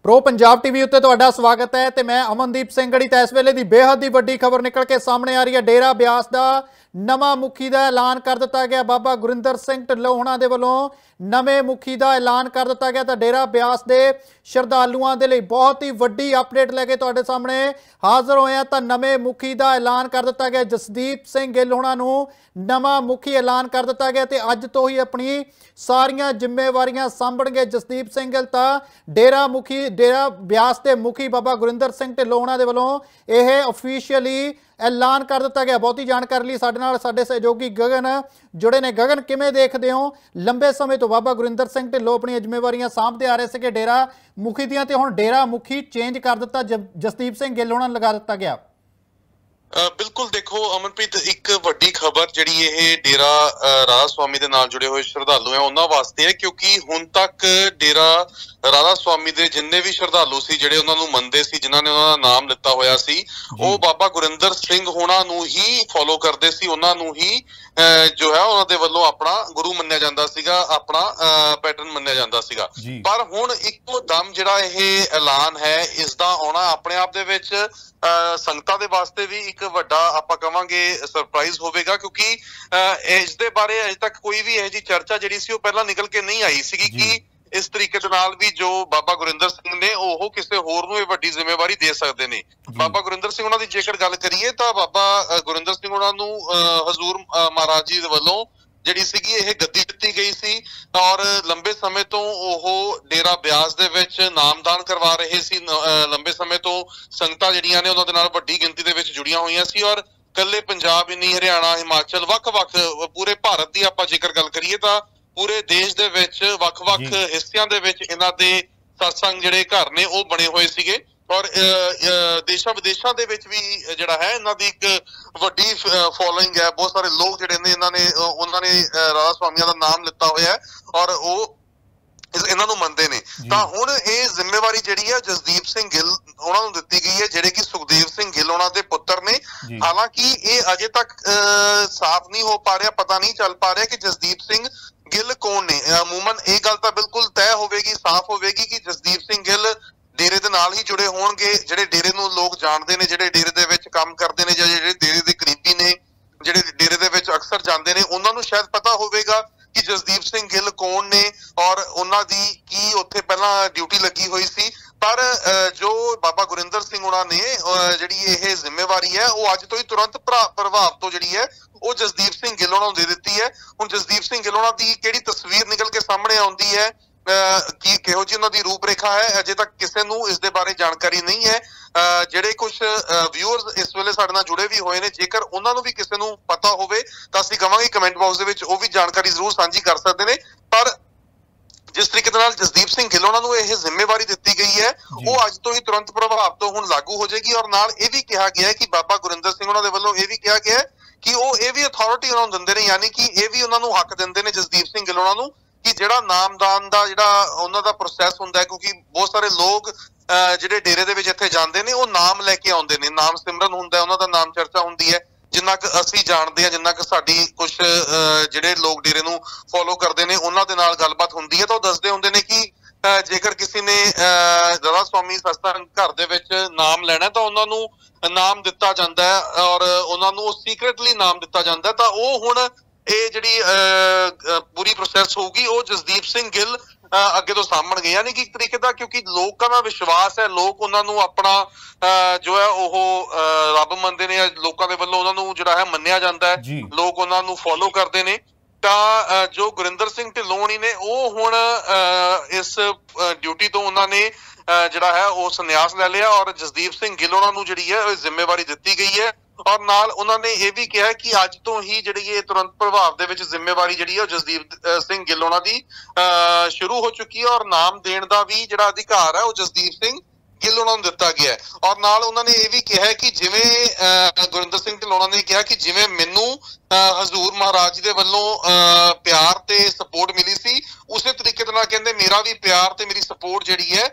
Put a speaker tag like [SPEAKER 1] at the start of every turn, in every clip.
[SPEAKER 1] Pro Punjab TV उत्ते तुहाडा स्वागत है ते मैं अमनदीप सिंह गढ़ी। तो इस वेले की बेहद ही वड्डी खबर निकल के सामने आ रही है। डेरा ब्यास का नवा मुखी का ऐलान कर दिता गया। बाबा गुरिंदर सिंह ढिल्लों होना दे वलों नवे मुखी का ऐलान कर दिता गया। तो डेरा ब्यास के श्रद्धालुओं के लिए बहुत ही वड्डी अपडेट लैके तुहाडे सामने हाजिर होए हैं। तो नवे मुखी का ऐलान कर दिता गया। जसदीप सिंह गिल होना नूं नवा मुखी ऐलान कर दिता गया। तो अज तो ही अपनी सारियां जिम्मेवारियां सांभणगे जसदीप सिंह गिल। तो डेरा ब्यास के मुखी बाबा गुरिंदर सिंह ढिल्लों होना दे वलों यह ऑफिशियली ऐलान कर दिता गया। बहुती जानकारी लिए साडे नाल साडे सहयोगी गगन जुड़े ने। गगन, किवें देखदे हो? लंबे समय तो बाबा गुरिंदर सिंह ढिल्लों अपनी जिम्मेवारियां सांभते आ रहे थे डेरा मुखी दियां, ते हुण डेरा मुखी चेंज कर दिता, जसदीप सिंह गिल होना लगा दिता गया।
[SPEAKER 2] बिल्कुल, देखो अमनप्रीत, एक वड्डी खबर जिहड़ी ये डेरा राधा स्वामी दे नाल जुड़े हुए श्रद्धालु है उन्हां वास्ते है, क्योंकि हुण तक डेरा राधा स्वामी दे जिन्ने भी श्रद्धालु सी जिहड़े उन्हां नूं मनदे सी, जिन्हां ने उन्हां दा नाम लिता होया सी, वो बाबा गुरिंदर सिंह होना नूं ही फॉलो करदे सी। उन्हां नूं ही जो है उन्हां दे वल्लों अपना गुरु मन्निया जांदा सीगा, अपना पैटर्न मन्निया जांदा सीगा। पर हुण इक्को दम जिहड़ा यह ऐलान है इसदा आउणा अपने आप दे विच संगतां दे वास्ते भी एक वड्डा आपां कहांगे सरप्राइज होवेगा, क्योंकि इस दे बारे अजे तक कोई भी इहो जी चर्चा जिहड़ी सी ओह पहलां निकल के नहीं आई सीगी कि इस तरीके दे नाल भी जो बाबा गुरिंदर सिंह ने ओह किसी होर नूं वड्डी जिम्मेवारी दे सकदे ने। बाबा गुरिंदर सिंह उन्हां दी जेकर गल करिए तां बाबा गुरिंदर सिंह उन्हां नूं हजूर महाराज जी दे वल्लों जिहड़ी सीगी यह गद्दी दित्ती गई सी और लंबे समय तो ओह डेरा ब्यास दे विच नामदान करवा रहे सी। लंबे समय तो संगतां जिहड़ियां ने उन्हां दे नाल वड्डी गिनती दे विच जुड़ियां होईयां सी और कल्ले पंजाब ही नहीं, हरियाणा, हिमाचल, वख-वख पूरे भारत दी आपां जेकर गल करिए तां पूरे देश दे विच वख-वख हिस्सियां दे विच इन्हां दे सत्संग जिहड़े घर ने ओह बने होए सीगे और देशां विदेशां दे विच भी जिहड़ा है इन्हां दी एक वड्डी फॉलोइंग है। बहुत सारे लोग जिहड़े ने उन्हां ने राधा स्वामियां दा नाम लिता होया है और ओह इन्हां नूं मनदे ने। तां हुण इह जिम्मेवारी जिहड़ी है जसदीप सिंह गिल उन्हां नूं दित्ती गई है, जिहड़े कि सुखदेव सिंह गिल उन्हां दे पुत्तर ने। हालांकि इह अजे तक साफ नहीं हो पा रहा, पता नहीं चल पा रहा कि जसदीप सिंह गिल कौन ने। अमूमन यह गल तां बिल्कुल तय होवेगी, साफ होवेगी कि जसदीप सिंह गिल डेरे दे नाल ही जुड़े होणगे, जिहड़े डेरे नूं लोग जाणदे ने, जिहड़े डेरे दे विच काम करदे ने, जिहड़े डेरे दे करीबी ने, जिहड़े डेरे दे विच अक्सर जांदे ने, उन्हां नूं शायद पता होवेगा कि जसदीप सिंह गिल कौन ने और उन्हां दी की उत्थे पहलां ड्यूटी लगी हुई सी। पर जो बाबा गुरिंदर सिंह उन्हां ने जिहड़ी यह जिम्मेवारी है वो अज तो ही तुरंत प्रभाव तो जिहड़ी है वो जसदीप सिंह गिल उन्हां नूं दे दित्ती है। हुण जसदीप सिंह गिल उन्हां दी किहड़ी तस्वीर निकल के सामने आउंदी है, कि किहो जी उन्हां दी रूपरेखा है, अजे तक किसी नूं इस दे बारे जानकारी नहीं है। जिहड़े कुछ व्यूअर्स इस वेले साडे नाल जुड़े भी होए ने, जेकर उन्हां नूं भी किसी नूं पता होवे तां असीं कहांगे कमेंट बॉक्स दे विच ओह भी जानकारी जरूर साझी कर सकदे ने। पर जिस तरीके दे नाल जसदीप सिंह गिल उन्हां नूं यह जिम्मेवारी दित्ती गई है वो अज तो ही तुरंत प्रभाव तो हुण लागू हो जाएगी। और नाल यह भी कहा गया है कि बाबा गुरिंदर सिंह उन्हां दे वल्लों यह भी कहा गया है कि वह यह भी अथॉरिटी उन्हां नूं दिंदे ने, यानी कि यह भी उन्हां नूं हक दिंदे ने जसदीप सिंह गिल उन्हां नूं कि जिहड़ा नामदान दा जिहड़ा उन्हां दा प्रोसैस हुंदा है, क्योंकि बहुत सारे लोग जिहड़े डेरे दे विच इत्थे जांदे ने वो नाम लैके आउंदे ने, नाम सिमरन हुंदा है, उन्हां दा नाम चर्चा हुंदी है। जिन्ना क असीं जाणदे हां, जिन्ना क साडी कुछ जिहड़े लोग डेरे नूं फॉलो करदे ने उन्हां दे नाल गलबात हुंदी है, तां ओह दसदे हुंदे ने कि जेकर किसी ने राधा स्वामी सत्संग घर दे विच नाम लैणा तां उन्हां नूं नाम दित्ता जांदा है और उन्हां नूं सीक्रेटली नाम दित्ता जांदा है। तां ओह हुण ਇਹ ਜਿਹੜੀ पूरी प्रोसैस होगी वो जसदीप सिंह गिल अगे तो सामणगे, यानी कि एक तरीके का, क्योंकि लोगों का विश्वास है, लोग उन्होंने अपना जो है वह रब मनते हैं, लोगों के वल्लों उन्होंने जिहड़ा है मन्निया जाता है, लोग उन्होंने फॉलो करते हैं। तां जो गुरिंदर सिंह ढिल्लों होनी ने वो हुण इस ड्यूटी तो उन्होंने जिहड़ा है वो संन्यास ले लिया और जसदीप सिंह गिल उन्होंने जिहड़ी है जिम्मेवारी दित्ती गई है। और नाल उन्होंने ये भी कहा कि अज तो ही जिहड़ी ये तुरंत प्रभाव दे विच जिम्मेवारी जिहड़ी है जसदीप सिंह गिल उन्हां दी शुरू हो चुकी है और नाम देण दा भी जिहड़ा अधिकार है वो जसदीप सिंह गिल उन्हां नूं दित्ता गया है। और नाल उन्होंने ये भी कहा कि जिवें गुरिंदर सिंह ढिल्लों ने कहा कि जिवें मैनूं हजूर महाराज जी दे वल्लों प्यार ते सपोर्ट मिली सी, उसे तरीके दे नाल कहंदे मेरा भी प्यार ते मेरी सपोर्ट जिहड़ी है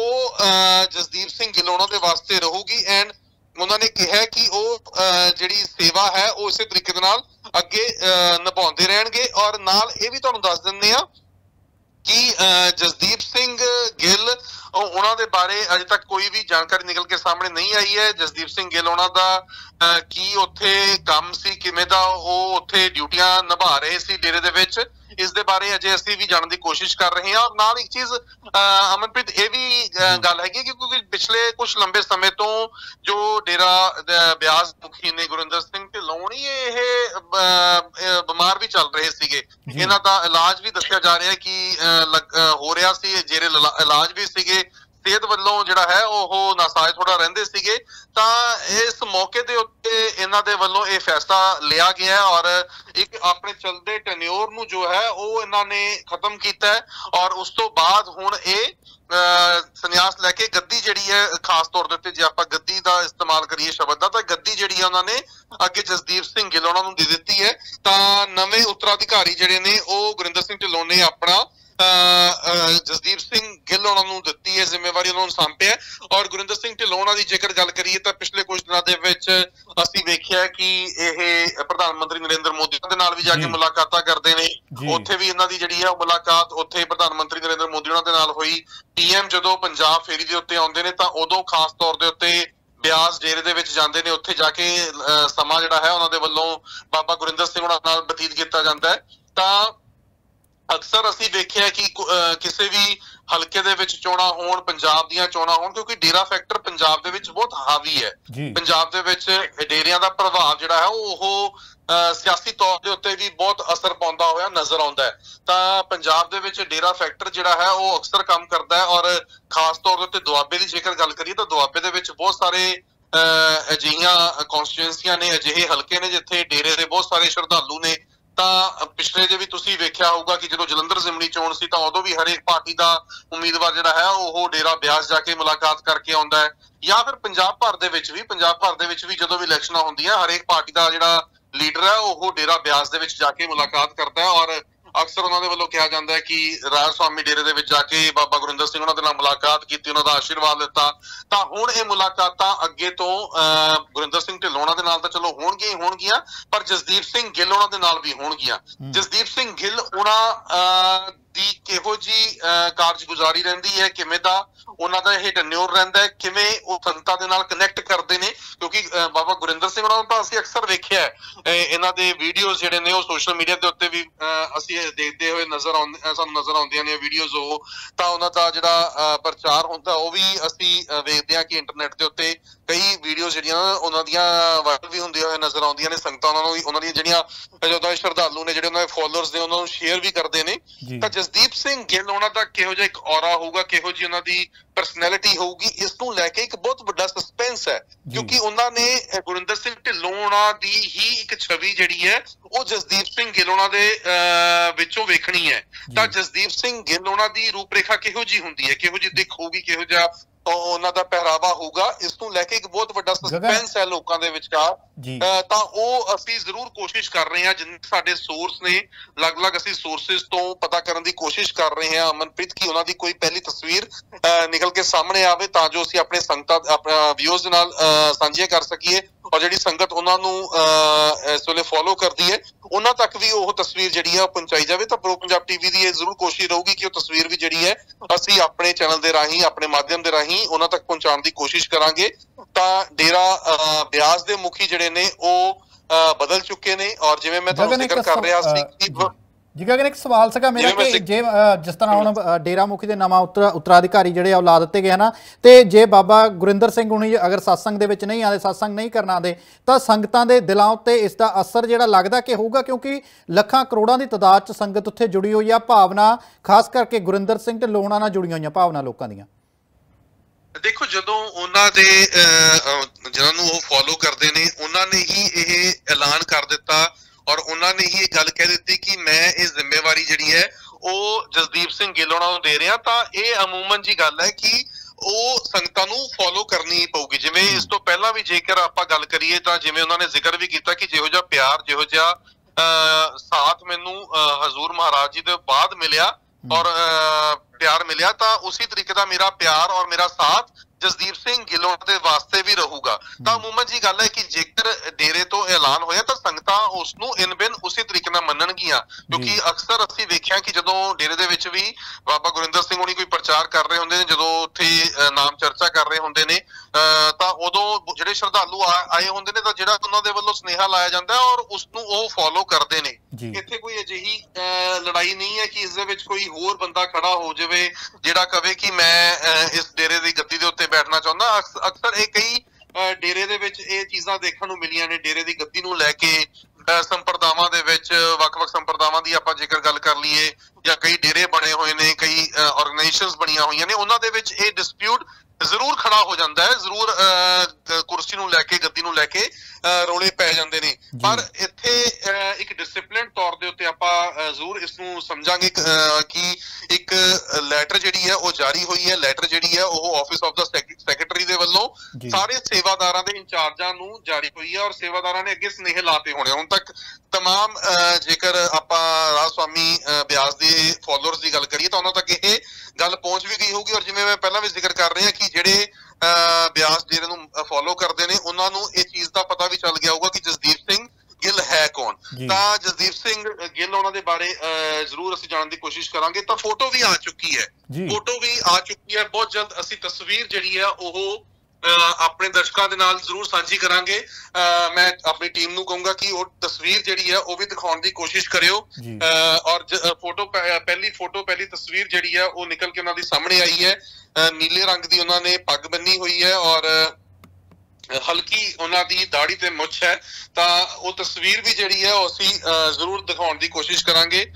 [SPEAKER 2] वो जसदीप सिंह गिल उन्हां दे वास्ते रहूगी। एंड उन्होंने कहा कि जिहड़ी सेवा है वो इस तरीके दे नाल अगे निभाउंदे रहणगे। और नाल ये भी तुहानूं दस दिंदे आ कि जसदीप सिंह गिल ਉਹਨਾਂ ਦੇ ਬਾਰੇ ਅਜੇ ਤੱਕ ਕੋਈ ਵੀ ਜਾਣਕਾਰੀ ਨਿਕਲ ਕੇ ਸਾਹਮਣੇ ਨਹੀਂ ਆਈ ਹੈ। ਜਸਦੀਪ ਸਿੰਘ ਗਿੱਲ ਉਹਨਾਂ ਦਾ ਕੀ ਉੱਥੇ ਕੰਮ ਸੀ, ਕਿਵੇਂ ਦਾ ਉਹ ਉੱਥੇ ਡਿਊਟੀਆਂ ਨਿਭਾ ਰਹੇ ਸੀ ਡੇਰੇ ਦੇ ਵਿੱਚ, ਇਸ ਦੇ ਬਾਰੇ ਅਜੇ ਅਸੀਂ ਵੀ ਜਾਣਨ ਦੀ ਕੋਸ਼ਿਸ਼ ਕਰ ਰਹੇ ਹਾਂ। ਔਰ ਨਾਲ ਇੱਕ ਚੀਜ਼ ਅਮਨਪ੍ਰੀਤ ਇਹ ਵੀ ਗੱਲ ਹੈਗੀ ਕਿਉਂਕਿ ਪਿਛਲੇ ਕੁਝ ਲੰਬੇ ਸਮੇਂ ਤੋਂ ਜੋ ਡੇਰਾ ਬਿਆਸ ਮੁਖੀ ਨੇ ਗੁਰਿੰਦਰ ਸਿੰਘ ਢਿੱਲੋਂ ਇਹ ਬਿਮਾਰ ਵੀ ਚੱਲ ਰਹੇ ਸੀਗੇ। ਇਹਨਾਂ ਦਾ ਇਲਾਜ ਵੀ ਦੱਸਿਆ ਜਾ ਰਿਹਾ ਕਿ ਹੋ ਰਿਹਾ ਸੀ, ਜਿਹੜੇ ਇਲਾਜ ਵੀ ਸੀਗੇ, ਸਿਹਤ ਵੱਲੋਂ ਜਿਹੜਾ ਹੈ ਉਹ ਨਾਸਾਜ਼ ਥੋੜਾ ਰਹਿੰਦੇ ਸੀਗੇ। ਤਾਂ ਇਸ ਮੌਕੇ ਦੇ ਉੱਤੇ ਇਹਨਾਂ ਦੇ ਵੱਲੋਂ ਇਹ ਫੈਸਲਾ ਲਿਆ ਗਿਆ ਔਰ ਇੱਕ ਆਪਣੇ ਚੱਲਦੇ ਟੈਨਿਓਰ ਨੂੰ ਜੋ ਹੈ ਉਹ ਇਹਨਾਂ ਨੇ ਖਤਮ ਕੀਤਾ ਹੈ ਔਰ ਉਸ ਤੋਂ ਬਾਅਦ ਹੁਣ ਇਹ ਸੰਨਿਆਸ ਲੈ ਕੇ ਗੱਦੀ ਜਿਹੜੀ ਹੈ, ਖਾਸ ਤੌਰ ਦੇ ਉੱਤੇ ਜੇ ਆਪਾਂ ਗੱਦੀ ਦਾ ਇਸਤੇਮਾਲ ਕਰੀਏ ਸ਼ਬਦ ਦਾ, ਤਾਂ ਗੱਦੀ ਜਿਹੜੀ ਹੈ ਉਹਨਾਂ ਨੇ ਅੱਗੇ ਜਸਦੀਪ ਸਿੰਘ ਗਿੱਲ ਉਹਨਾਂ ਨੂੰ ਦੇ ਦਿੱਤੀ ਹੈ। ਤਾਂ ਨਵੇਂ ਉੱਤਰਾਧਿਕਾਰੀ ਜਿਹੜੇ ਨੇ ਉਹ ਗੁਰਿੰਦਰ ਸਿੰਘ ਢਿੱਲੋਂ ਨੇ ਆਪਣਾ ਜਸਦੀਪ ਸਿੰਘ ਗਿੱਲ ਉਹਨਾਂ ਨੂੰ ਦਿੱਤੀ ਹੈ ਜ਼ਿੰਮੇਵਾਰੀ, ਉਹਨਾਂ ਨੂੰ ਸੌਂਪਿਆ। ਔਰ ਗੁਰਿੰਦਰ ਸਿੰਘ ਢਿੱਲੋਂ ਉਹਨਾਂ ਦੀ ਜੇਕਰ ਗੱਲ ਕਰੀਏ ਤਾਂ ਪਿਛਲੇ ਕੁਝ ਦਿਨਾਂ ਦੇ ਵਿੱਚ ਅਸੀਂ ਵੇਖਿਆ ਕਿ ਇਹ ਪ੍ਰਧਾਨ ਮੰਤਰੀ ਨਰਿੰਦਰ ਮੋਦੀ ਦੇ ਨਾਲ ਵੀ ਜਾ ਕੇ ਮੁਲਾਕਾਤਾਂ ਕਰਦੇ ਨੇ। ਉੱਥੇ ਵੀ ਇਹਨਾਂ ਦੀ ਜਿਹੜੀ ਹੈ ਉਹ ਮੁਲਾਕਾਤ ਉੱਥੇ ਪ੍ਰਧਾਨ ਮੰਤਰੀ ਨਰਿੰਦਰ ਮੋਦੀ ਉਹਨਾਂ ਦੇ ਨਾਲ ਹੋਈ। PM ਜਦੋਂ ਪੰਜਾਬ ਫੇਰੀ ਦੇ ਉੱਤੇ ਆਉਂਦੇ ਨੇ ਤਾਂ ਉਦੋਂ ਖਾਸ ਤੌਰ ਦੇ ਉੱਤੇ ਬਿਆਸ ਡੇਰੇ ਦੇ ਵਿੱਚ ਜਾਂਦੇ ਨੇ, ਉੱਥੇ ਜਾ ਕੇ ਸਮਾਂ ਜਿਹੜਾ ਹੈ ਉਹਨਾਂ ਦੇ ਵੱਲੋਂ ਬਾਬਾ ਗੁਰਿੰਦਰ ਸਿੰਘ ਉਹਨਾਂ ਨਾਲ ਬਤੀਤ ਕੀਤਾ ਜਾਂਦਾ ਹੈ। ਤਾਂ ਅਕਸਰ ਅਸੀਂ ਵੇਖਿਆ ਕਿ ਕਿਸੇ ਵੀ ਹਲਕੇ ਦੇ ਵਿੱਚ ਚੋਣਾਂ ਹੋਣ, ਪੰਜਾਬ ਦੀਆਂ ਚੋਣਾਂ ਹੋਣ, ਕਿਉਂਕਿ ਡੇਰਾ ਫੈਕਟਰ ਪੰਜਾਬ ਦੇ ਵਿੱਚ ਬਹੁਤ ਹਾਵੀ ਹੈ। ਪੰਜਾਬ ਦੇ ਵਿੱਚ ਡੇਰਿਆਂ ਦਾ ਪ੍ਰਭਾਵ ਜਿਹੜਾ ਹੈ ਉਹ ਸਿਆਸੀ ਤੌਰ ਦੇ ਉੱਤੇ ਵੀ ਬਹੁਤ ਅਸਰ ਪਾਉਂਦਾ ਹੋਇਆ ਨਜ਼ਰ ਆਉਂਦਾ ਹੈ। ਤਾਂ ਪੰਜਾਬ ਦੇ ਵਿੱਚ ਡੇਰਾ ਫੈਕਟਰ ਜਿਹੜਾ ਹੈ ਉਹ ਅਕਸਰ ਕੰਮ ਕਰਦਾ ਹੈ ਔਰ ਖਾਸ ਤੌਰ ਦੇ ਉੱਤੇ ਦੁਆਬੇ ਦੀ ਜੇਕਰ ਗੱਲ ਕਰੀਏ ਤਾਂ ਦੁਆਬੇ ਦੇ ਵਿੱਚ ਬਹੁਤ ਸਾਰੇ ਅਜਿਹੀਆਂ ਕੌਂਸਟੀਟੂਐਂਸੀਆਂ ਨੇ, ਅਜਿਹੇ ਹਲਕੇ ਨੇ ਜਿੱਥੇ ਡੇਰੇ ਦੇ ਬਹੁਤ ਸਾਰੇ ਸ਼ਰਧਾਲੂ ਨੇ। ਤਾਂ ਪਿਛਲੇ ਜੇ ਵੀ ਤੁਸੀਂ ਵੇਖਿਆ ਹੋਊਗਾ ਕਿ ਜਦੋਂ ਜਲੰਧਰ ਜ਼ਿਮਨੀ ਚੋਣ ਸੀ ਤਾਂ ਉਦੋਂ ਵੀ ਹਰੇਕ ਪਾਰਟੀ ਦਾ ਉਮੀਦਵਾਰ ਜਿਹੜਾ ਹੈ ਉਹ ਡੇਰਾ ਬਿਆਸ ਜਾ ਕੇ ਮੁਲਾਕਾਤ ਕਰਕੇ ਆਉਂਦਾ ਹੈ। ਜਾਂ ਫਿਰ ਪੰਜਾਬ ਭਰ ਦੇ ਵਿੱਚ ਵੀ ਜਦੋਂ ਵੀ ਇਲੈਕਸ਼ਨਾਂ ਹੁੰਦੀਆਂ ਹਰੇਕ ਪਾਰਟੀ ਦਾ ਜਿਹੜਾ ਲੀਡਰ ਹੈ ਉਹ ਡੇਰਾ ਬਿਆਸ ਦੇ ਵਿੱਚ ਜਾ ਕੇ ਮੁਲਾਕਾਤ ਕਰਦਾ ਹੈ ਔਰ ਅਕਸਰ ਉਹਨਾਂ ਦੇ ਵੱਲੋਂ ਕਿਹਾ ਜਾਂਦਾ ਹੈ ਕਿ ਰਾਜ ਸਵਾਮੀ ਡੇਰੇ ਦੇ ਵਿੱਚ ਜਾ ਕੇ ਬਾਬਾ ਗੁਰਿੰਦਰ ਸਿੰਘ ਉਹਨਾਂ ਦੇ ਨਾਲ ਮੁਲਾਕਾਤ ਕੀਤੀ, ਉਹਨਾਂ ਦਾ ਆਸ਼ੀਰਵਾਦ ਲਿੱਤਾ। ਤਾਂ ਹੁਣ ਇਹ ਮੁਲਾਕਾਤਾਂ ਅੱਗੇ ਤੋਂ ਗੁਰਿੰਦਰ ਸਿੰਘ ਢਿੱਲੋਂ ਉਹਨਾਂ ਦੇ ਨਾਲ ਤਾਂ ਚਲੋ ਹੋਣਗੀਆਂ ਪਰ ਜਸਦੀਪ ਸਿੰਘ ਗਿੱਲ ਉਹਨਾਂ ਦੇ ਨਾਲ ਵੀ ਹੋਣਗੀਆਂ। ਜਸਦੀਪ ਸਿੰਘ ਗਿੱਲ ਉਹਨਾਂ ਦੀ ਕਿਹੋ ਜੀ ਕਾਰਜਗੁਜ਼ਾਰੀ ਰਹਿੰਦੀ ਹੈ, ਕਿਵੇਂ ਦਾ ਉਹਨਾਂ ਦਾ ਇਹ ਟੈਨਿਓਰ ਰਹਿੰਦਾ ਹੈ, ਕਿਵੇਂ ਉਹ ਸੰਗਤਾਂ ਦੇ ਨਾਲ ਕਨੈਕਟ ਕਰਦੇ ਨੇ, ਕਿਉਂਕਿ ਬਾਬਾ ਗੁਰਿੰਦਰ ਸਿੰਘ ਉਹਨਾਂ ਨੂੰ ਤਾਂ ਅਸੀਂ ਅਕਸਰ ਵੇਖਿਆ ਇਹਨਾਂ ਦੇ ਵੀਡੀਓਜ਼ ਜਿਹੜੇ ਨੇ ਉਹ ਸੋਸ਼ਲ ਮੀਡੀਆ ਦੇ ਉੱਤੇ ਵੀ ਅਸੀਂ ਦੇਖਦੇ ਹੋਏ ਸਾਨੂੰ ਨਜ਼ਰ ਆਉਂਦੀਆਂ ਨੇ ਵੀਡੀਓਜ਼। ਉਹ ਤਾਂ ਉਹਨਾਂ ਦਾ ਜਿਹੜਾ ਪ੍ਰਚਾਰ ਹੁੰਦਾ ਉਹ ਵੀ ਅਸੀਂ ਵੇਖਦੇ ਹਾਂ ਕਿ ਇੰਟਰਨੈਟ ਦੇ ਉੱਤੇ ਕਈ ਵੀਡੀਓਜ਼ ਜਿਹੜੀਆਂ ਉਹਨਾਂ ਦੀਆਂ ਵਾਇਰਲ ਵੀ ਹੁੰਦੀਆਂ ਹੋਏ ਨਜ਼ਰ ਆਉਂਦੀਆਂ ਨੇ। ਸੰਗਤਾਂ ਉਹਨਾਂ ਦੀਆਂ ਜਿਹੜੀਆਂ ਜਦੋਂ ਸ਼ਰਧਾਲੂ ਨੇ, ਜਿਹੜੇ ਉਹਨਾਂ ਦੇ ਫੋਲੋਅਰਸ ਨੇ, ਉਹਨਾਂ ਨੂੰ ਸ਼ੇਅਰ ਵੀ ਕਰਦੇ ਨੇ। ਤਾਂ ਜਸਦੀਪ ਸਿੰਘ ਗਿੱਲ ਉਹਨਾਂ ਦਾ ਕਿਹੋ ਜਿਹਾ ਇੱਕ ਔਰਾ ਹੋਊਗਾ, ਕਿਹੋ ਜਿਹੀ ਉਹਨਾਂ ਦੀ ਪਰਸਨੈਲਿਟੀ ਹੋਊਗੀ, ਇਸ ਨੂੰ ਲੈ ਕੇ ਇੱਕ ਬਹੁਤ ਵੱਡਾ ਸਸਪੈਂਸ ਹੈ ਕਿਉਂਕਿ ਉਹਨਾਂ ਨੇ ਗੁਰਿੰਦਰ ਸਿੰਘ ਢਿੱਲੋਂ ਉਹਨਾਂ ਦੀ ਹੀ ਇੱਕ ਛਵੀ ਜਿਹੜੀ ਹੈ ਉਹ ਜਸਦੀਪ ਸਿੰਘ ਗਿੱਲ ਉਹਨਾਂ ਦੇ ਵਿੱਚੋਂ ਵੇਖਣੀ ਹੈ। ਤਾਂ ਜਸਦੀਪ ਸਿੰਘ ਗਿੱਲ ਉਹਨਾਂ ਦੀ ਰੂਪਰੇਖਾ ਕਿਹੋ ਜਿਹੀ ਹੁੰਦੀ ਹੈ, ਕਿਹੋ ਜਿਹੀ ਦਿੱਖ ਹੋਊਗੀ, ਕਿਹੋ ਜਿਹਾ ਉਹਨਾਂ ਦਾ ਪਹਿਰਾਵਾ ਹੋਊਗਾ, ਇਸ ਨੂੰ ਲੈ ਕੇ ਇੱਕ ਬਹੁਤ ਵੱਡਾ ਸਸਪੈਂਸ ਹੈ ਲੋਕਾਂ ਦੇ ਵਿਚਕਾਰ। ਤਾਂ ਉਹ ਅਸੀਂ ਜ਼ਰੂਰ ਕੋਸ਼ਿਸ਼ ਕਰ ਰਹੇ ਹਾਂ, ਜਿੰਨੇ ਸਾਡੇ ਸੋਰਸ ਨੇ ਅਲੱਗ-ਅਲੱਗ ਅਸੀਂ ਸੋਰਸਿਸ ਤੋਂ ਪਤਾ ਕਰਨ ਦੀ ਕੋਸ਼ਿਸ਼ ਕਰ ਰਹੇ ਹਾਂ ਅਮਨਪ੍ਰੀਤ, ਕਿ ਉਹਨਾਂ ਦੀ ਕੋਈ ਪਹਿਲੀ ਤਸਵੀਰ ਨਿਕਲ ਕੇ ਸਾਹਮਣੇ ਆਵੇ ਤਾਂ ਜੋ ਅਸੀਂ ਆਪਣੇ ਸੰਗਤਾਂ ਵਿਊਅਰਸ ਨਾਲ ਸਾਂਝੀਆਂ ਕਰ ਸਕੀਏ ਔਰ ਜਿਹੜੀ ਸੰਗਤ ਉਹਨਾਂ ਨੂੰ ਇਸ ਵੇਲੇ ਫੋਲੋ ਕਰਦੀ ਹੈ ਉਹਨਾਂ ਤੱਕ ਵੀ ਉਹ ਤਸਵੀਰ ਜਿਹੜੀ ਹੈ ਉਹ ਪਹੁੰਚਾਈ ਜਾਵੇ। ਤਾਂ ਪ੍ਰੋ ਪੰਜਾਬ ਟੀਵੀ ਦੀ ਇਹ ਜ਼ਰੂਰ ਕੋਸ਼ਿਸ਼ ਰਹੂਗੀ ਕਿ ਉਹ ਤਸਵੀਰ ਵੀ ਜਿਹੜੀ ਹੈ ਅਸੀਂ ਆਪਣੇ ਚੈਨਲ ਦੇ ਰਾਹੀਂ, ਆਪਣੇ ਮਾਧਿਅਮ ਦੇ ਰਾਹੀਂ ਉਹਨਾਂ ਤੱਕ ਪਹੁੰਚਾਉਣ ਦੀ ਕੋਸ਼ਿਸ਼ ਕਰਾਂਗੇ। ਤਾਂ ਡੇਰਾ ਬਿਆਸ ਦੇ ਮੁਖੀ ਜਿਹੜੇ ਨੇ ਉਹ ਬਦਲ ਚੁੱਕੇ ਨੇ ਔਰ ਜਿਵੇਂ ਮੈਂ ਤੁਹਾਨੂੰ ਜ਼ਿਕਰ ਕਰ ਰਿਹਾ ਸੀ ਕਿ
[SPEAKER 1] ਜੀ ਗਗਨ, ਇੱਕ ਸਵਾਲ ਸੀਗਾ ਮੇਰਾ ਕਿ ਜੇ ਜਿਸ ਤਰ੍ਹਾਂ ਹੁਣ ਡੇਰਾ ਮੁਖੀ ਦੇ ਨਵਾਂ ਉੱਤਰਾਧਿਕਾਰੀ ਜਿਹੜੇ ਆ ਉਹ ਲਾ ਦਿੱਤੇ ਗਏ ਨਾ, ਤੇ ਜੇ ਬਾਬਾ ਗੁਰਿੰਦਰ ਸਿੰਘ ਹੁਣੀ ਅਗਰ ਸਤਸੰਗ ਦੇ ਵਿੱਚ ਨਹੀਂ ਆਉਂਦੇ, ਸਤਸੰਗ ਨਹੀਂ ਕਰਨ ਆਉਂਦੇ, ਤਾਂ ਸੰਗਤਾਂ ਦੇ ਦਿਲਾਂ ਉੱਤੇ ਇਸ ਦਾ ਅਸਰ ਜਿਹੜਾ ਲੱਗਦਾ ਕਿ ਹੋਊਗਾ, ਕਿਉਂਕਿ ਲੱਖਾਂ ਕਰੋੜਾਂ ਦੀ ਤਾਦਾਦ 'ਚ ਸੰਗਤ ਉੱਥੇ ਜੁੜੀ ਹੋਈ ਆ, ਭਾਵਨਾ ਖਾਸ ਕਰਕੇ ਗੁਰਿੰਦਰ ਸਿੰਘ ਢਿੱਲੋਂ ਨਾਲ ਜੁੜੀਆਂ ਹੋਈਆਂ ਭਾਵਨਾ ਲੋਕਾਂ ਦੀਆਂ।
[SPEAKER 2] ਦੇਖੋ, ਜਦੋਂ ਉਹਨਾਂ ਦੇ ਜਿਹਨਾਂ ਨੂੰ ਉਹ ਫੋਲੋ ਕਰਦੇ ਨੇ ਉਹਨਾਂ ਨੇ ਹੀ ਇਹ ਐਲਾਨ ਕਰ ਦਿੱਤਾ ਔਰ ਉਹਨਾਂ ਨੇ ਹੀ ਇਹ ਗੱਲ ਕਹਿ ਦਿੱਤੀ ਕਿ ਮੈਂ ਇਹ ਜ਼ਿੰਮੇਵਾਰੀ ਜਿਹੜੀ ਹੈ ਉਹ ਜਸਦੀਪ ਸਿੰਘ ਗਿੱਲ ਉਹਨਾਂ ਨੂੰ ਦੇ ਰਿਹਾ। ਤਾਂ ਇਹ ਅਮੂਮਨ ਜੀ ਗੱਲ ਹੈ ਕਿ ਉਹ ਸੰਗਤਾਂ ਨੂੰ ਫੋਲੋ ਕਰਨੀ ਪਊਗੀ। ਜਿਵੇਂ ਇਸ ਤੋਂ ਪਹਿਲਾਂ ਵੀ ਜੇਕਰ ਆਪਾਂ ਗੱਲ ਕਰੀਏ ਤਾਂ ਜਿਵੇਂ ਉਹਨਾਂ ਨੇ ਜ਼ਿਕਰ ਵੀ ਕੀਤਾ ਕਿ ਜਿਹੋ ਜਿਹਾ ਪਿਆਰ, ਜਿਹੋ ਜਿਹਾ ਸਾਥ ਮੈਨੂੰ ਹਜ਼ੂਰ ਮਹਾਰਾਜ ਜੀ ਦੇ ਬਾਅਦ ਮਿਲਿਆ ਔਰ ਪਿਆਰ ਮਿਲਿਆ, ਤਾਂ ਉਸੇ ਤਰੀਕੇ ਦਾ ਮੇਰਾ ਪਿਆਰ ਔਰ ਮੇਰਾ ਸਾਥ ਜਸਦੀਪ ਸਿੰਘ ਗਿੱਲੋਂ ਦੇ ਵਾਸਤੇ ਵੀ ਰਹੂਗਾ। ਤਾਂ ਅਮੂਮਨ ਜੀ ਗੱਲ ਹੈ ਕਿ ਜੇਕਰ ਡੇਰੇ ਤੋਂ ਐਲਾਨ ਹੋਇਆ ਤਾਂ ਸੰਗਤਾਂ ਉਸ ਨੂੰ ਇਨ ਬਿਨ ਉਸੇ ਤਰੀਕੇ ਨਾਲ ਮੰਨਣਗੀਆਂ, ਕਿਉਂਕਿ ਅਕਸਰ ਅਸੀਂ ਵੇਖਿਆ ਕਿ ਜਦੋਂ ਡੇਰੇ ਦੇ ਵਿੱਚ ਵੀ ਬਾਬਾ ਗੁਰਿੰਦਰ ਸਿੰਘ ਹੋਣੀ ਕੋਈ ਪ੍ਰਚਾਰ ਕਰ ਰਹੇ ਹੁੰਦੇ ਨੇ, ਜਦੋਂ ਉੱਥੇ ਨਾਮ ਚਰਚਾ ਕਰ ਰਹੇ ਹੁੰਦੇ ਨੇ, ਤਾਂ ਉਦੋਂ ਜਿਹੜੇ ਸ਼ਰਧਾਲੂ ਆਏ ਹੁੰਦੇ ਨੇ ਤਾਂ ਜਿਹੜਾ ਉਹਨਾਂ ਦੇ ਵੱਲੋਂ ਸੁਨੇਹਾ ਲਾਇਆ ਜਾਂਦਾ ਔਰ ਉਸ ਨੂੰ ਉਹ ਫੋਲੋ ਕਰਦੇ ਨੇ। ਇੱਥੇ ਕੋਈ ਅਜਿਹੀ ਲੜਾਈ ਨਹੀਂ ਹੈ ਕਿ ਇਸ ਦੇ ਵਿੱਚ ਕੋਈ ਹੋਰ ਬੰਦਾ ਖੜਾ ਹੋ ਜਾਵੇ ਜਿਹੜਾ ਕਵੇ ਕਿ ਮੈਂ ਇਸ ਡੇਰੇ ਦੀ ਗੱਦੀ ਦੇ ਉੱਤੇ ਬੈਠਣਾ ਚਾਹੁੰਦਾ। ਅਕਸਰ ਇਹ ਕਈ ਡੇਰੇ ਦੇ ਵਿੱਚ ਇਹ ਚੀਜ਼ਾਂ ਦੇਖਣ ਨੂੰ ਮਿਲੀਆਂ ਨੇ। ਡੇਰੇ ਦੀ ਗੱਦੀ ਨੂੰ ਲੈ ਕੇ ਸੰਪਰਦਾਵਾਂ ਦੇ ਵਿੱਚ ਵੱਖ-ਵੱਖ ਸੰਪਰਦਾਵਾਂ ਦੀ ਆਪਾਂ ਜੇਕਰ ਗੱਲ ਕਰ ਲਈਏ ਜਾਂ ਕਈ ਡੇਰੇ ਬਣੇ ਹੋਏ ਨੇ, ਕਈ ਆਰਗੇਨਾਈਜੇਸ਼ਨਸ ਬਣੀਆਂ ਹੋਈਆਂ ਨੇ, ਉਹਨਾਂ ਦੇ ਵਿੱਚ ਇਹ ਡਿਸਪਿਊਟ ਜ਼ਰੂਰ ਖੜਾ ਹੋ ਜਾਂਦਾ ਹੈ, ਜ਼ਰੂਰ ਕੁਰਸੀ ਨੂੰ ਲੈ ਕੇ ਗੱਦੀ ਨੂੰ ਲੈ ਕੇ ਰੌਲੇ ਪੈ ਜਾਂਦੇ ਨੇ। ਪਰ ਇੱਥੇ ਇੱਕ ਡਿਸਪਲਿਨ ਤੌਰ ਦੇ ਉੱਤੇ ਆਪਾਂ ਜ਼ਰੂਰ ਇਸ ਨੂੰ ਸਮਝਾਂਗੇ ਕਿ ਇੱਕ ਲੈਟਰ ਜਿਹੜੀ ਹੈ ਉਹ ਜਾਰੀ ਹੋਈ ਹੈ। ਲੈਟਰ ਜਿਹੜੀ ਹੈ ਉਹ ਆਫਿਸ ਆਫ ਦਾ ਸੈਕਟਰੀ ਦੇ ਵੱਲੋਂ ਸਾਰੇ ਸੇਵਾਦਾਰਾਂ ਦੇ ਇੰਚਾਰਜਾਂ ਨੂੰ ਜਾਰੀ ਹੋਈ ਹੈ ਔਰ ਸੇਵਾਦਾਰਾਂ ਨੇ ਅੱਗੇ ਸੁਨੇਹੇ ਲਾਤੇ ਹੋਣੇ। ਹੁਣ ਤੱਕ ਤਮਾਮ ਜੇਕਰ ਆਪਾਂ ਰਾਜ ਸਵਾਮੀ ਬਿਆਸ ਦੇ ਫੋਲੋਅਰਸ ਦੀ ਗੱਲ ਕਰੀਏ ਤਾਂ ਉਹਨਾਂ ਤੱਕ ਇਹ ਗੱਲ ਪਹੁੰਚ ਵੀ ਗਈ ਹੋਊਗੀ। ਔਰ ਜਿਵੇਂ ਮੈਂ ਪਹਿਲਾਂ ਵੀ ਜ਼ਿਕਰ ਕਰ ਰਿਹਾ ਕਿ ਜਿਹੜੇ ਬਿਆਸ ਡੇਰੇ ਨੂੰ ਫੋਲੋ ਕਰਦੇ ਨੇ ਉਹਨਾਂ ਨੂੰ ਇਹ ਚੀਜ਼ ਦਾ ਪਤਾ ਵੀ ਚੱਲ ਗਿਆ ਹੋਊਗਾ ਕਿ ਜਸਦੀਪ ਸਿੰਘ ਗਿੱਲ ਹੈ ਕੌਣ। ਤਾਂ ਜਸਦੀਪ ਸਿੰਘ ਗਿੱਲ ਉਹਨਾਂ ਦੇ ਬਾਰੇ ਜ਼ਰੂਰ ਅਸੀਂ ਜਾਣਨ ਦੀ ਕੋਸ਼ਿਸ਼ ਕਰਾਂਗੇ। ਤਾਂ ਫੋਟੋ ਵੀ ਆ ਚੁੱਕੀ ਹੈ, ਬਹੁਤ ਜਲਦ ਅਸੀਂ ਤਸਵੀਰ ਜਿਹੜੀ ਹੈ ਉਹ ਆਪਣੇ ਦਰਸ਼ਕਾਂ ਦੇ ਨਾਲ ਜ਼ਰੂਰ ਸਾਂਝੀ ਕਰਾਂਗੇ। ਮੈਂ ਆਪਣੀ ਟੀਮ ਨੂੰ ਕਹੂੰਗਾ ਕਿ ਉਹ ਤਸਵੀਰ ਜਿਹੜੀ ਹੈ ਉਹ ਵੀ ਦਿਖਾਉਣ ਦੀ ਕੋਸ਼ਿਸ਼ ਕਰਿਓ। ਔਰ ਪਹਿਲੀ ਤਸਵੀਰ ਜਿਹੜੀ ਹੈ ਉਹ ਨਿਕਲ ਕੇ ਉਹਨਾਂ ਦੀ ਸਾਹਮਣੇ ਆਈ ਹੈ। ਨੀਲੇ ਰੰਗ ਦੀ ਉਹਨਾਂ ਨੇ ਪੱਗ ਬੰਨੀ ਹੋਈ ਹੈ ਔਰ ਹਲਕੀ ਉਹਨਾਂ ਦੀ ਦਾੜੀ ਤੇ ਮੁੱਛ ਹੈ। ਤਾਂ ਉਹ ਤਸਵੀਰ ਵੀ ਜਿਹੜੀ ਹੈ ਉਹ ਅਸੀਂ ਜ਼ਰੂਰ ਦਿਖਾਉਣ ਦੀ ਕੋਸ਼ਿਸ਼ ਕਰਾਂਗੇ।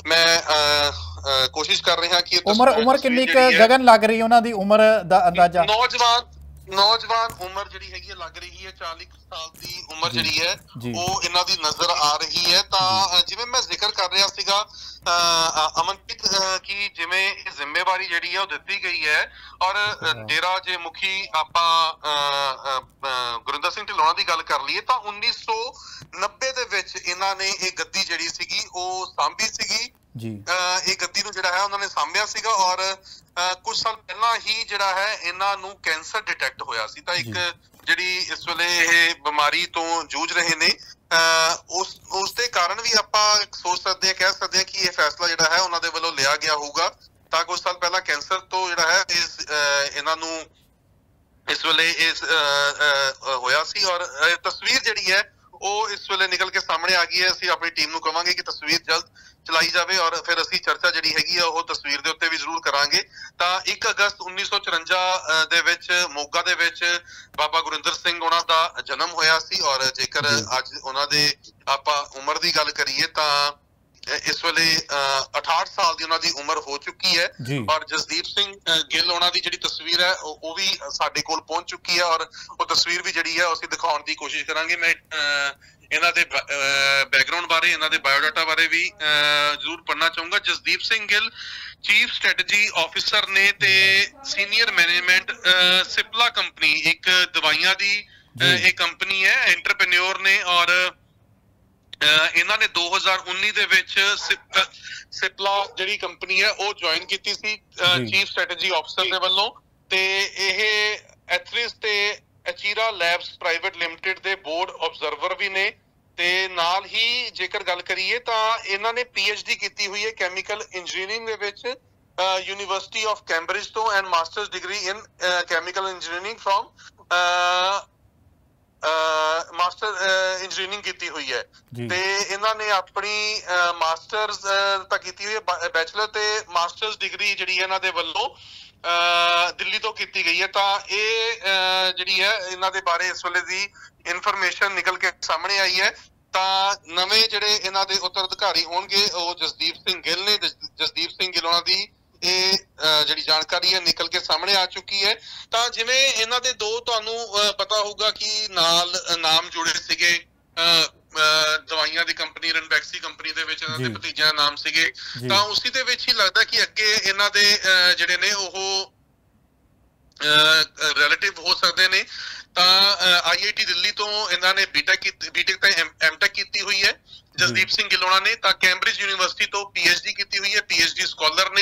[SPEAKER 2] ਮੈਂ ਕੋਸ਼ਿਸ਼ ਕਰ ਰਿਹਾ ਕਿ
[SPEAKER 1] ਉਮਰ ਕਿੰਨੀ ਗਗਨ ਲੱਗ ਰਹੀ ਹੈ ਉਹਨਾਂ ਦੀ ਉਮਰ ਦਾ ਅੰਦਾਜ਼ਾ?
[SPEAKER 2] ਨੌਜਵਾਨ ਉਮਰ ਜਿਹੜੀ ਹੈਗੀ ਹੈ ਲੱਗ ਰਹੀ ਹੈ, 40 ਸਾਲ ਦੀ ਉਮਰ ਜਿਹੜੀ ਹੈ ਉਹ ਇਹਨਾਂ ਦੀ ਨਜ਼ਰ ਆ ਰਹੀ ਹੈ। ਤਾਂ ਜਿਵੇਂ ਮੈਂ ਜ਼ਿਕਰ ਕਰ ਰਿਹਾ ਸੀਗਾ ਅਮਨਪ੍ਰੀਤ ਕਿ ਜਿਵੇਂ ਇਹ ਜ਼ਿੰਮੇਵਾਰੀ ਜਿਹੜੀ ਹੈ ਉਹ ਦਿੱਤੀ ਗਈ ਹੈ ਔਰ ਡੇਰਾ ਜੇ ਮੁਖੀ ਆਪਾਂ ਗੁਰਿੰਦਰ ਸਿੰਘ ਢਿੱਲੋਂ ਦੀ ਗੱਲ ਕਰ ਲਈਏ ਤਾਂ 1990 ਦੇ ਵਿੱਚ ਇਹਨਾਂ ਨੇ ਇਹ ਗੱਦੀ ਜਿਹੜੀ ਸੀਗੀ ਉਹ ਸਾਂਭੀ ਸੀਗੀ। ਇਹ ਗੱਦੀ ਨੂੰ ਜਿਹੜਾ ਹੈ ਉਹਨਾਂ ਨੇ ਸਾਂਭਿਆ ਸੀਗਾ ਔਰ ਕੁਝ ਸਾਲ ਪਹਿਲਾਂ ਹੀ ਜਿਹੜਾ ਹੈ ਇਹਨਾਂ ਨੂੰ ਕੈਂਸਰ ਡਿਟੈਕਟ ਹੋਇਆ ਸੀ। ਤਾਂ ਇੱਕ ਜਿਹੜੀ ਇਸ ਵੇਲੇ ਇਹ ਬਿਮਾਰੀ ਤੋਂ ਜੂਝ ਰਹੇ ਨੇ ਉਸ ਦੇ ਕਾਰਨ ਵੀ ਆਪਾਂ ਸੋਚ ਸਕਦੇ ਹਾਂ, ਕਹਿ ਸਕਦੇ ਹਾਂ ਕਿ ਇਹ ਫੈਸਲਾ ਜਿਹੜਾ ਹੈ ਉਹਨਾਂ ਦੇ ਵੱਲੋਂ ਲਿਆ ਗਿਆ ਹੋਊਗਾ। ਤਾਂ ਕੁਝ ਸਾਲ ਪਹਿਲਾਂ ਕੈਂਸਰ ਤੋਂ ਜਿਹੜਾ ਹੈ ਇਹਨਾਂ ਨੂੰ ਇਸ ਵੇਲੇ ਹੋਇਆ ਸੀ ਔਰ ਤਸਵੀਰ ਜਿਹੜੀ ਹੈ ਉਹ ਇਸ ਵੇਲੇ ਨਿਕਲ ਕੇ ਸਾਹਮਣੇ ਆ ਗਈ ਹੈ। ਅਸੀਂ ਆਪਣੀ ਟੀਮ ਨੂੰ ਕਵਾਂਗੇ ਕਿ ਤਸਵੀਰ ਜਲਦ ਚਲਾਈ ਜਾਵੇ ਔਰ ਫਿਰ ਅਸੀਂ ਚਰਚਾ ਜਿਹੜੀ ਹੈਗੀ ਆ ਉਹ ਤਸਵੀਰ ਦੇ ਉੱਤੇ ਵੀ ਜ਼ਰੂਰ ਕਰਾਂਗੇ। ਤਾਂ 1 ਅਗਸਤ 1954 ਦੇ ਵਿੱਚ ਮੋਗਾ ਦੇ ਵਿੱਚ ਬਾਬਾ ਗੁਰਿੰਦਰ ਸਿੰਘ ਉਹਨਾਂ ਦਾ ਜਨਮ ਹੋਇਆ ਸੀ ਔਰ ਜੇਕਰ ਅੱਜ ਉਹਨਾਂ ਦੇ ਆਪਾਂ ਉਮਰ ਦੀ ਗੱਲ ਕਰੀਏ ਤਾਂ ਇਸ ਵੇਲੇ 68 ਸਾਲ ਦੀ ਉਹਨਾਂ ਦੀ ਉਮਰ ਹੋ ਚੁੱਕੀ ਹੈ ਔਰ ਜਸਦੀਪ ਸਿੰਘ ਗਿੱਲ ਉਹਨਾਂ ਦੀ ਜਿਹੜੀ ਤਸਵੀਰ ਹੈ ਉਹ ਵੀ ਸਾਡੇ ਕੋਲ ਪਹੁੰਚ ਚੁੱਕੀ ਹੈ ਔਰ ਉਹ ਤਸਵੀਰ ਵੀ ਜਿਹੜੀ ਹੈ ਅਸੀਂ ਦਿਖਾਉਣ ਦੀ ਕੋਸ਼ਿਸ਼ ਕਰਾਂਗੇ। ਮੈਂ ਇਹਨਾਂ ਦੇ ਬੈਕਗ੍ਰਾਉਂਡ ਬਾਰੇ, ਇਹਨਾਂ ਦੇ ਬਾਇਓਡਾਟਾ ਬਾਰੇ ਵੀ ਜ਼ਰੂਰ ਪੜ੍ਹਨਾ ਚਾਹੂੰਗਾ। Jasdeep Singh Gill chief strategy officer ਨੇ ਤੇ ਸੀਨੀਅਰ ਮੈਨੇਜਮੈਂਟ ਸਿਪਲਾ ਕੰਪਨੀ, ਇੱਕ ਦਵਾਈਆਂ ਦੀ ਇਹ ਕੰਪਨੀ ਹੈ, ਐਂਟਰਪ੍ਰੈਨਿਓਰ ਨੇ ਔਰ ਇਹਨਾਂ ਨੇ 2019 ਦੇ ਵਿੱਚ ਸਿਪਲਾ ਜਿਹੜੀ ਕੰਪਨੀ ਹੈ ਉਹ ਜੁਆਇਨ ਕੀਤੀ ਸੀ ਚੀਫ ਸਟ੍ਰੈਟਜੀ ਆਫਿਸਰ ਦੇ ਵੱਲੋਂ। ਤੇ ਇਹ ਐਥਰਿਸ ਤੇ ਅਚੀਰਾ ਲੈਬਸ ਪ੍ਰਾਈਵੇਟ ਲਿਮਟਿਡ ਦੇ ਬੋਰਡ ਆਬਜ਼ਰਵਰ ਵੀ ਨੇ ਤੇ ਨਾਲ ਹੀ ਜੇਕਰ ਗੱਲ ਕਰੀਏ ਤਾਂ ਇਹਨਾਂ ਨੇ PhD ਕੀਤੀ ਹੋਈ ਹੈ ਕੈਮੀਕਲ ਇੰਜੀਨੀਅਰਿੰਗ ਦੇ ਵਿੱਚ ਯੂਨੀਵਰਸਿਟੀ ਆਫ ਕੈਂਬਰਿਜ ਤੋਂ and masters degree in chemical engineering from master engineering ਕੀਤੀ ਹੋਈ ਹੈ। ਤੇ ਇਹਨਾਂ ਨੇ ਆਪਣੀ ਮਾਸਟਰਸ ਤਾਂ ਕੀਤੀ ਹੋਈ ਹੈ, ਬੈਚਲਰ ਤੇ ਮਾਸਟਰਸ ਡਿਗਰੀ ਜਿਹੜੀ ਇਹਨਾਂ ਦੇ ਵੱਲੋਂ ਦਿੱਲੀ ਤੋਂ ਕੀਤੀ ਗਈ ਹੈ। ਤਾਂ ਇਹ ਜਿਹੜੀ ਹੈ ਇਹਨਾਂ ਦੇ ਬਾਰੇ ਇਸ ਵੇਲੇ ਦੀ ਇਨਫੋਰਮੇਸ਼ਨ ਨਿਕਲ ਕੇ ਸਾਹਮਣੇ ਆਈ ਹੈ। ਤਾਂ ਨਵੇਂ ਜਿਹੜੇ ਇਹਨਾਂ ਦੇ ਉੱਤਰਾਧਿਕਾਰੀ ਹੋਣਗੇ ਉਹ ਜਸਦੀਪ ਸਿੰਘ ਗਿੱਲ ਨੇ। ਜਸਦੀਪ ਸਿੰਘ ਗਿੱਲ ਉਹਨਾਂ ਦੀ ਇਹ ਜਿਹੜੀ ਜਾਣਕਾਰੀ ਹੈ ਨਿਕਲ ਕੇ ਸਾਹਮਣੇ ਆ ਚੁੱਕੀ ਹੈ। ਤਾਂ ਜਿਵੇਂ ਇਹਨਾਂ ਦੇ ਦੋ ਤੁਹਾਨੂੰ ਪਤਾ ਹੋਊਗਾ ਕਿ ਨਾਲ ਨਾਮ ਜੁੜੇ ਸੀਗੇ ਦਵਾਈਆਂ ਦੀ ਕੰਪਨੀ ਰਨਬੈਕਸੀ ਕੰਪਨੀ ਦੇ ਵਿੱਚ ਇਹਨਾਂ ਦੇ ਭਤੀਜਿਆਂ ਦਾ ਨਾਮ ਸੀਗੇ। ਤਾਂ ਉਸੇ ਦੇ ਵਿੱਚ ਹੀ ਲੱਗਦਾ ਕਿ ਅੱਗੇ ਇਹਨਾਂ ਦੇ ਜਿਹੜੇ ਨੇ ਉਹ ਰਿਲੇਟਿਵ ਹੋ ਸਕਦੇ ਨੇ। ਤਾਂ IIT ਦਿੱਲੀ ਤੋਂ ਇਹਨਾਂ ਨੇ ਬੀਟੈਕ ਤੇ MTech ਕੀਤੀ ਹੋਈ ਹੈ ਜਸਦੀਪ ਸਿੰਘ ਗਿੱਲ ਉਹਨਾਂ ਨੇ। ਤਾਂ ਕੈਂਬਰਿਜ ਯੂਨੀਵਰਸਿਟੀ ਤੋਂ PhD ਕੀਤੀ ਹੋਈ ਹੈ, PhD ਸਕਾਲਰ ਨੇ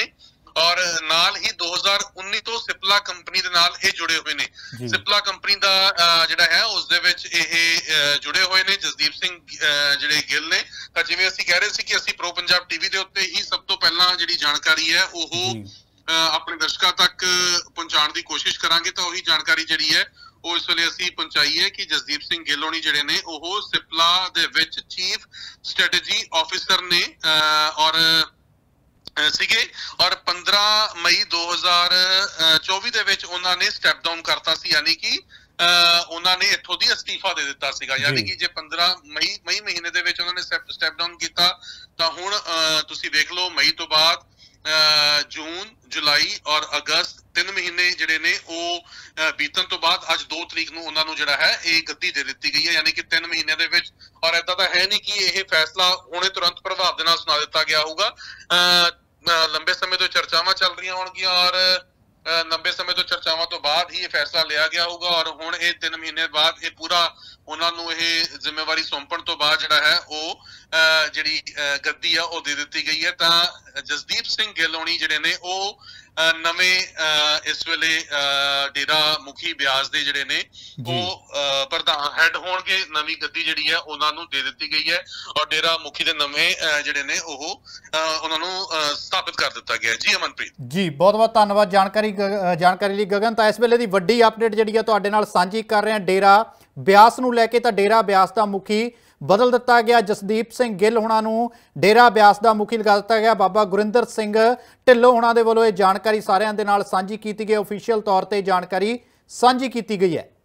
[SPEAKER 2] ਔਰ ਨਾਲ ਹੀ 2019 ਤੋਂ ਸਿਪਲਾ ਕੰਪਨੀ ਦੇ ਨਾਲ ਇਹ ਜੁੜੇ ਹੋਏ ਨੇ। ਸਿਪਲਾ ਕੰਪਨੀ ਦਾ ਜਿਹੜਾ ਹੈ ਉਸ ਦੇ ਵਿੱਚ ਇਹ ਜੁੜੇ ਹੋਏ ਨੇ ਜਸਦੀਪ ਸਿੰਘ ਜਿਹੜੇ ਗਿੱਲ ਨੇ। ਤਾਂ ਜਿਵੇਂ ਅਸੀਂ ਕਹਿ ਰਹੇ ਸੀ ਕਿ ਅਸੀਂ ਪ੍ਰੋ ਪੰਜਾਬ ਟੀਵੀ ਦੇ ਉੱਤੇ ਹੀ ਸਭ ਤੋਂ ਪਹਿਲਾਂ ਜਿਹੜੀ ਜਾਣਕਾਰੀ ਹੈ ਉਹ ਆਪਣੇ ਦਰਸ਼ਕਾਂ ਤੱਕ ਪਹੁੰਚਾਉਣ ਦੀ ਕੋਸ਼ਿਸ਼ ਕਰਾਂਗੇ। ਤਾਂ ਉਹੀ ਜਾਣਕਾਰੀ ਜਿਹੜੀ ਹੈ ਉਹ ਇਸ ਵੇਲੇ ਅਸੀਂ ਪਹੁੰਚਾਈ ਹੈ ਕਿ ਜਸਦੀਪ ਸਿੰਘ ਗਿੱਲ ਹੋਣੀ ਜਿਹੜੇ ਨੇ ਉਹ ਸਿਪਲਾ ਦੇ ਵਿੱਚ ਚੀਫ ਸਟ੍ਰੈਟਜੀ ਆਫਿਸਰ ਨੇ ਔਰ ਸੀਗੇ ਔਰ 15 ਮਈ 2024 ਦੇ ਵਿੱਚ ਉਹਨਾਂ ਨੇ ਸਟੈਪ ਡਾਊਨ ਕਰਤਾ ਸੀ, ਯਾਨੀ ਕਿ ਉਹਨਾਂ ਨੇ ਇੱਥੋਂ ਦੀ ਅਸਤੀਫਾ ਦੇ ਦਿੱਤਾ ਸੀਗਾ। ਯਾਨੀ ਕਿ ਜੇ 15 ਮਈ ਮਹੀਨੇ ਦੇ ਵਿੱਚ ਉਹਨਾਂ ਨੇ ਸਟੈਪ ਡਾਊਨ ਕੀਤਾ ਤਾਂ ਹੁਣ ਤੁਸੀਂ ਵੇਖ ਲਓ ਮਈ ਤੋਂ ਬਾਅਦ ਜੂਨ, ਜੁਲਾਈ ਔਰ ਅਗਸਤ 3 ਮਹੀਨੇ ਜਿਹੜੇ ਨੇ ਉਹ ਬੀਤਣ ਤੋਂ ਬਾਅਦ ਅੱਜ 2 ਤਰੀਕ ਨੂੰ ਉਹਨਾਂ ਨੂੰ ਜਿਹੜਾ ਹੈ ਇਹ ਗੱਦੀ ਦੇ ਦਿੱਤੀ ਗਈ ਹੈ, ਯਾਨੀ ਕਿ 3 ਮਹੀਨਿਆਂ ਦੇ ਵਿੱਚ। ਔਰ ਏਦਾਂ ਤਾਂ ਹੈ ਨਹੀਂ ਕਿ ਇਹ ਫੈਸਲਾ ਹੁਣੇ ਤੁਰੰਤ ਪ੍ਰਭਾਵ ਦੇ ਨਾਲ ਸੁਣਾ ਦਿੱਤਾ ਗਿਆ ਹੋਊਗਾ। ਲੰਬੇ ਸਮੇਂ ਤੋਂ ਚਰਚਾਵਾਂ ਚੱਲ ਰਹੀਆਂ ਹੋਣਗੀਆਂ ਔਰ ਲੰਬੇ ਸਮੇਂ ਤੋਂ ਚਰਚਾਵਾਂ ਤੋਂ ਬਾਅਦ ਹੀ ਇਹ ਫੈਸਲਾ ਲਿਆ ਗਿਆ ਹੋਊਗਾ ਔਰ ਹੁਣ ਇਹ 3 ਮਹੀਨੇ ਬਾਅਦ ਇਹ ਪੂਰਾ ਉਹਨਾਂ ਨੂੰ ਇਹ ਜ਼ਿੰਮੇਵਾਰੀ ਸੌਂਪਣ ਤੋਂ ਬਾਅਦ ਜਿਹੜਾ ਹੈ ਉਹ ਜਿਹੜੀ ਗੱਦੀ ਆ ਉਹ ਦੇ ਦਿੱਤੀ ਗਈ ਹੈ। ਤਾਂ ਜਸਦੀਪ ਸਿੰਘ ਗਿੱਲ ਹੋਣੀ ਜਿਹੜੇ ਨੇ ਉਹ ਨਵੇਂ ਇਸ ਵੇਲੇ ਡੇਰਾ ਮੁਖੀ ਬਿਆਸ ਦੇ ਜਿਹੜੇ ਨੇ ਉਹ ਪ੍ਰਧਾਨ ਹੈਡ ਹੋਣਗੇ। ਨਵੀਂ ਗੱਦੀ ਜਿਹੜੀ ਹੈ ਉਹਨਾਂ ਨੂੰ ਦੇ ਦਿੱਤੀ ਗਈ ਹੈ ਔਰ ਡੇਰਾ ਮੁਖੀ ਦੇ ਨਵੇਂ ਜਿਹੜੇ ਨੇ ਉਹ ਉਹਨਾਂ ਨੂੰ ਸਥਾਪਿਤ ਕਰ ਦਿੱਤਾ ਗਿਆ। ਜੀ ਅਮਨਪ੍ਰੀਤ ਜੀ,
[SPEAKER 1] ਬਹੁਤ ਬਹੁਤ ਧੰਨਵਾਦ ਜਾਣਕਾਰੀ ਲਈ ਗਗਨ। ਤਾਂ ਇਸ ਵੇਲੇ ਦੀ ਵੱਡੀ ਅਪਡੇਟ ਜਿਹੜੀ ਹੈ ਤੁਹਾਡੇ ਨਾਲ ਸਾਂਝੀ ਕਰ ਰਹੇ ਹਾਂ ਡੇਰਾ ਬਿਆਸ ਨੂੰ ਲੈ ਕੇ। ਤਾਂ ਡੇਰਾ ਬਿਆਸ ਦਾ ਮੁਖੀ ਬਦਲ ਦਿੱਤਾ ਗਿਆ। ਜਸਦੀਪ ਸਿੰਘ ਗਿੱਲ ਹੋਣਾ ਨੂੰ ਡੇਰਾ ਬਿਆਸ ਦਾ ਮੁਖੀ ਲਗਾ ਦਿੱਤਾ ਗਿਆ। ਬਾਬਾ ਗੁਰਿੰਦਰ ਸਿੰਘ ਢਿੱਲੋਂ ਹੋਣਾ ਦੇ ਵੱਲੋਂ ਇਹ ਜਾਣਕਾਰੀ ਸਾਰਿਆਂ ਦੇ ਨਾਲ ਸਾਂਝੀ ਕੀਤੀ ਗਈ, ਅਫੀਸ਼ੀਅਲ ਤੌਰ ਤੇ ਜਾਣਕਾਰੀ ਸਾਂਝੀ ਕੀਤੀ ਗਈ ਹੈ।